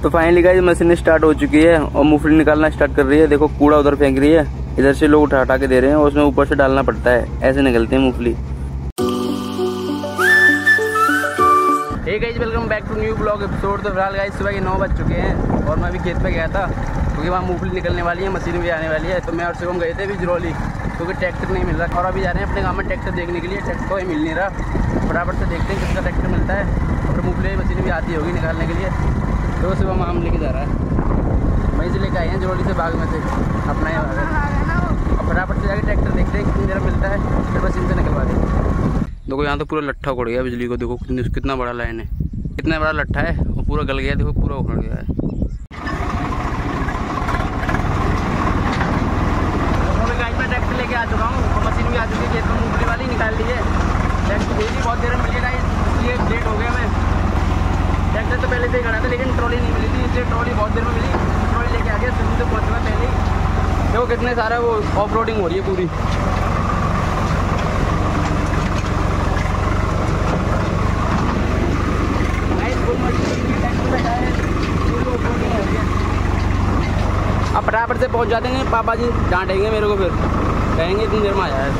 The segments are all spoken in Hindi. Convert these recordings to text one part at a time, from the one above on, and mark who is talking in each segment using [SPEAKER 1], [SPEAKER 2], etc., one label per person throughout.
[SPEAKER 1] तो फाइनली गाइस मशीन स्टार्ट हो चुकी है और मूंगफली निकालना स्टार्ट कर रही है। देखो कूड़ा उधर फेंक रही है, इधर से लोग उठा उठा के दे रहे हैं और उसमें ऊपर से डालना पड़ता है, ऐसे निकलते हैं मूंगफली। Hey guys welcome back to new blog episode. तो फिलहाल गाइस सुबह के 9 बज चुके हैं और मैं अभी खेत पे गया था क्योंकि वहाँ मूंगफली निकलने वाली है, मशीन भी आने वाली है। तो मैं और शिवम गए थे अभी जरौली क्योंकि ट्रैक्टर नहीं मिल रहा और अभी जा रहे हैं अपने गाँव में ट्रैक्टर देखने के लिए। ट्रैक्टर कोई मिल नहीं रहा, फटाफट से देखते हैं किसका ट्रैक्टर मिलता है और मूंगफली मशीन भी आती होगी निकालने के लिए। तो सुबह माम लेके जा रहा है, वहीं से लेके आए हैं जरौली से, बाग में से अपना ही बाग है। अब फटाफट से जाके ट्रैक्टर देखते हैं कितनी देर मिलता है, फिर मशीन से निकलवा देंगे। देखो यहाँ तो पूरा लट्ठा उखड़ गया बिजली को, देखो कितना बड़ा लाइन है, कितना बड़ा लट्ठा है और पूरा गल गया, देखो पूरा उखड़ गया है। मैं ट्रैक्टर लेके आ चुका हूँ और मशीन भी आ चुकी है, खेत में मूंगफली वाली निकाल दी है। ट्रैक्टर भेजी बहुत देर में मिलेगा, इसलिए लेट हो गया मैं। ट्रैक्टर तो पहले से ही खड़ा था लेकिन ट्रॉली नहीं मिली थी, इसलिए ट्रॉली बहुत देर में मिली, ट्रॉली लेके आ गया। सिम से पहुँच गया पहले ही। देखो कितने सारा वो ऑफ रोडिंग हो रही है पूरी। अब फटाफट से पहुंच जाते हैं, पापा जी डांटेंगे मेरे को, फिर कहेंगे इतनी देर में आया है।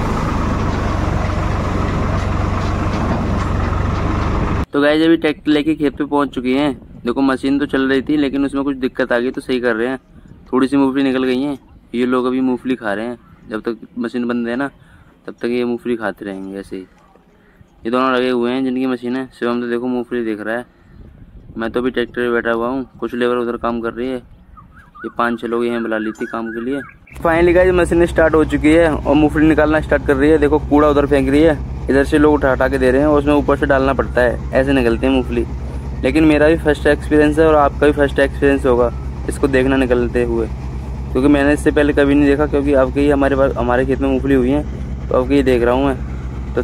[SPEAKER 1] तो गाइस अभी ट्रैक्टर लेके खेत पे पहुंच चुके हैं। देखो मशीन तो चल रही थी लेकिन उसमें कुछ दिक्कत आ गई तो सही कर रहे हैं, थोड़ी सी मूंगफली निकल गई है। ये लोग अभी मूंगफली खा रहे हैं, जब तक मशीन बंद है ना तब तक ये मूंगफली खाते रहेंगे ऐसे ही। ये दोनों लगे हुए हैं जिनकी मशीन है। शिवम तो देखो मूंगफली देख रहा है, मैं तो अभी ट्रैक्टर पे बैठा हुआ हूँ, कुछ लेबर उधर काम कर रही है। ये 5-6 लोग यहाँ बुला ली थी काम के लिए। फाइनली गाइस मशीन स्टार्ट हो चुकी है और मूंगफली निकालना स्टार्ट कर रही है। देखो कूड़ा उधर फेंक रही है, इधर से लोग उठा उठा के दे रहे हैं और उसमें ऊपर से डालना पड़ता है, ऐसे निकलते हैं मूंगफली। लेकिन मेरा भी फर्स्ट एक्सपीरियंस है और आपका भी फर्स्ट एक्सपीरियंस होगा इसको देखना निकलते हुए, क्योंकि मैंने इससे पहले कभी नहीं देखा। क्योंकि अब की हमारे खेत में मूंगफली हुई है तो अब की देख रहा हूँ मैं। तो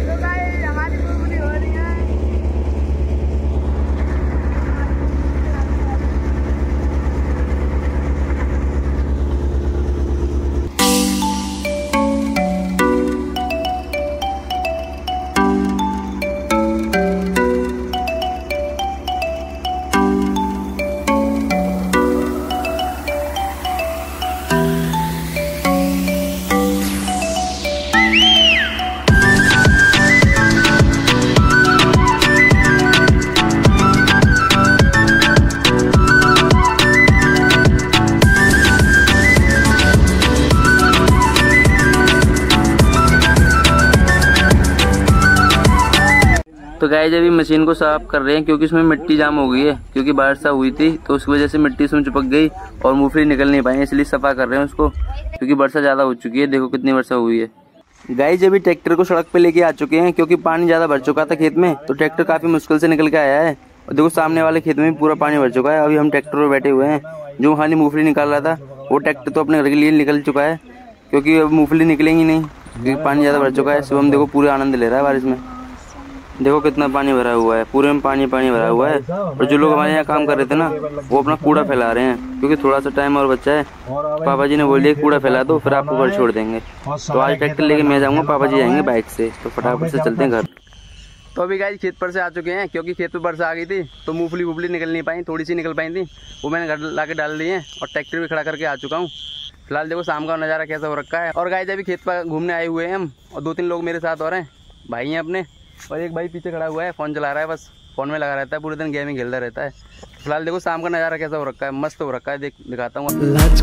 [SPEAKER 1] तो गाइस अभी मशीन को साफ कर रहे हैं क्योंकि इसमें मिट्टी जाम हो गई है, क्योंकि बारिश हुई थी तो उस वजह से मिट्टी इसमें चिपक गई और मूंगफली निकल नहीं पाई, इसलिए सफा कर रहे हैं उसको, क्योंकि वर्षा ज्यादा हो चुकी है। देखो कितनी वर्षा हुई है। गाइस अभी ट्रैक्टर को सड़क पे लेके आ चुके हैं क्योंकि पानी ज्यादा भर चुका था खेत में, तो ट्रैक्टर काफी मुश्किल से निकल के आया है। और देखो सामने वाले खेत में भी पूरा पानी भर चुका है। अभी हम ट्रैक्टर पर बैठे हुए हैं, जो खाली मूंगफली निकाल रहा था वो ट्रैक्टर तो अपने घर के लिए निकल चुका है, क्योंकि अब मूंगफली निकलेंगी नहीं क्योंकि पानी ज्यादा भर चुका है। शिवम देखो पूरे आनंद ले रहा है बारिश में, देखो कितना पानी भरा हुआ है, पूरे में पानी भरा हुआ है। और जो लोग हमारे यहाँ काम कर रहे थे ना वो अपना कूड़ा फैला रहे हैं, क्योंकि थोड़ा सा टाइम और बचा है। पापा जी ने बोल दिया कूड़ा फैला दो फिर आपको घर छोड़ देंगे। तो आज ट्रैक्टर लेके मैं जाऊंगा, पापा जी जाएंगे बाइक से, तो फटाफट से चलते हैं घर। तो अभी गाइस खेत पर से आ चुके हैं क्योंकि खेत पे वर्षा आ गई थी तो मूंगफली निकल नहीं पाई, थोड़ी सी निकल पाई थी, वो मैंने घर ला के डाल दी है और ट्रैक्टर भी खड़ा करके आ चुका हूँ। फिलहाल देखो शाम का नज़ारा कैसा हो रखा है। और गाइस अभी खेत पर घूमने आए हुए हैं हम, और 2-3 लोग मेरे साथ और हैं, भाई हैं अपने, और एक भाई पीछे खड़ा हुआ है, फ़ोन चला रहा है, बस फ़ोन में लगा रहता है, पूरे दिन गेम ही खेलता रहता है। फिलहाल देखो शाम का नज़ारा कैसा हो रखा है, मस्त हो रखा है, दिखाता हूँ।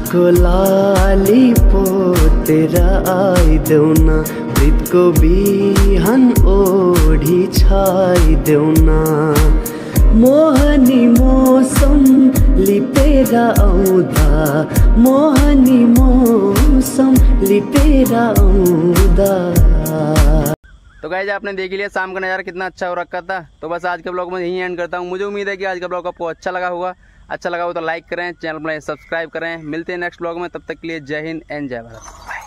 [SPEAKER 2] मोहनी मौसम लिपेरा आउँदा, मोहनी मौसम लिपेरा आउँदा।
[SPEAKER 1] तो गाइस आपने देख लिया शाम का नज़ारा कितना अच्छा हो रखा था। तो बस आज के ब्लॉग में यहीं एंड करता हूँ। मुझे उम्मीद है कि आज का ब्लॉग आपको अच्छा लगा होगा। अच्छा लगा हो तो लाइक करें, चैनल पर सब्सक्राइब करें। मिलते हैं नेक्स्ट ब्लॉग में, तब तक के लिए जय हिंद एंड जय भारत।